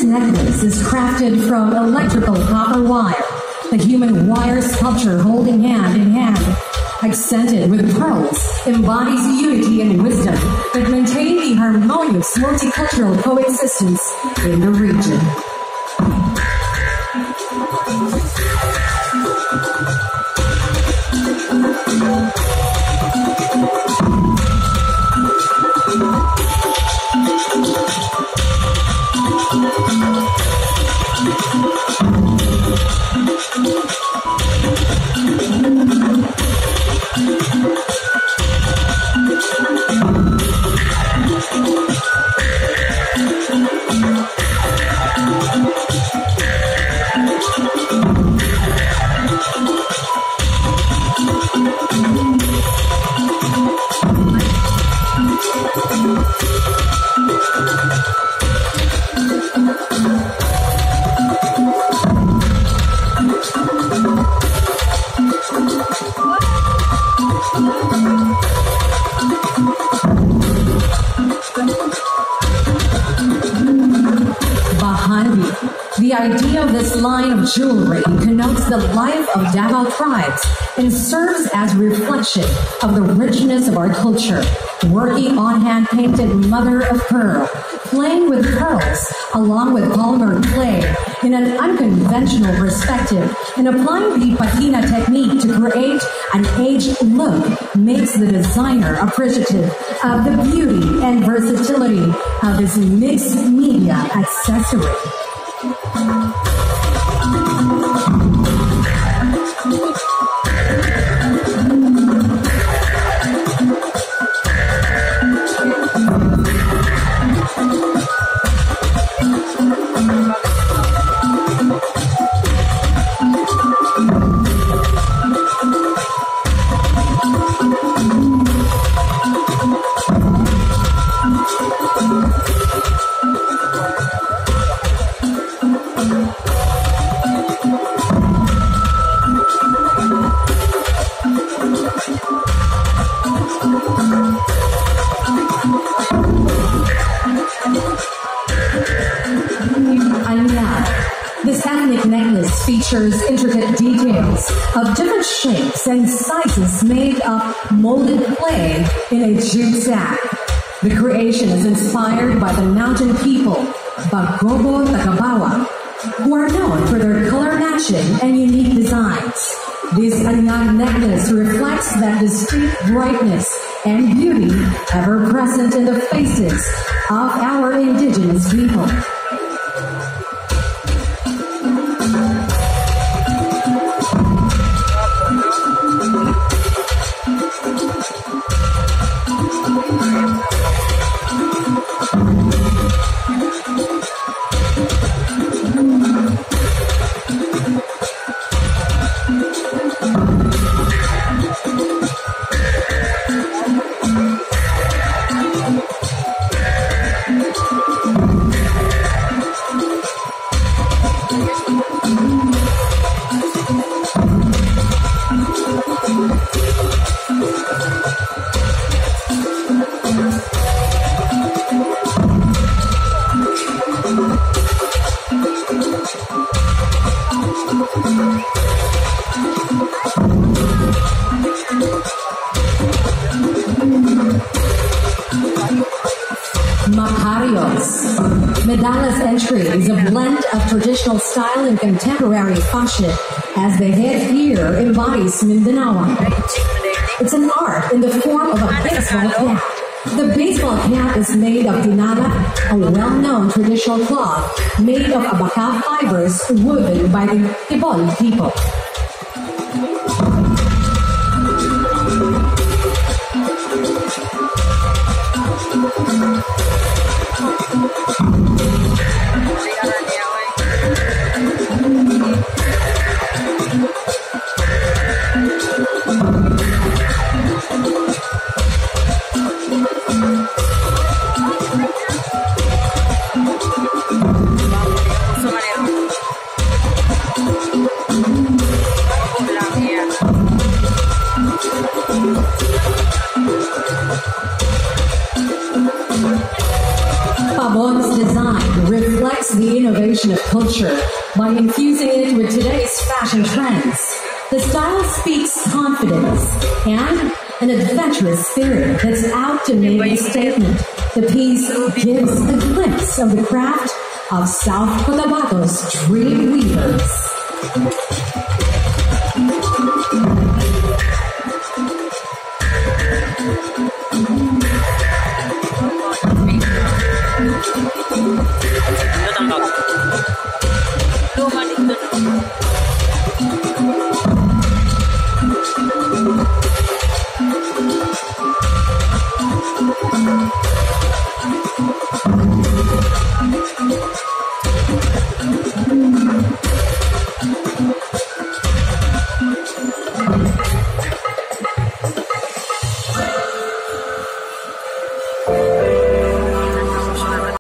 This necklace is crafted from electrical copper wire, the human wire sculpture holding hand in hand, accented with pearls, embodies unity and wisdom that maintain the harmonious multicultural coexistence in the region. The idea of this line of jewelry connotes the life of Davao tribes and serves as a reflection of the richness of our culture. Working on hand-painted mother of pearl, playing with pearls along with polymer clay in an unconventional perspective, and applying the patina technique to create an aged look makes the designer appreciative of the beauty and versatility of this mixed media accessory. This ethnic necklace features intricate details of different shapes and sizes made of molded clay in a jute sack. The creation is inspired by the mountain people, Bagobo Takabawa, who are known for their color matching and unique designs. This Anyang necklace reflects that distinct brightness and beauty ever present in the faces of our indigenous people. Medala's entry is a blend of traditional style and contemporary fashion, as the headgear embodies Mindanao. It's an art in the form of a baseball cap. The baseball cap is made of dinara, a well-known traditional cloth made of abaca fibers woven by the Tibol people. celebration of culture by infusing it with today's fashion trends. The style speaks confidence and an adventurous spirit that's out to make a statement. The piece gives a glimpse of the craft of South Cotabato's dream weavers.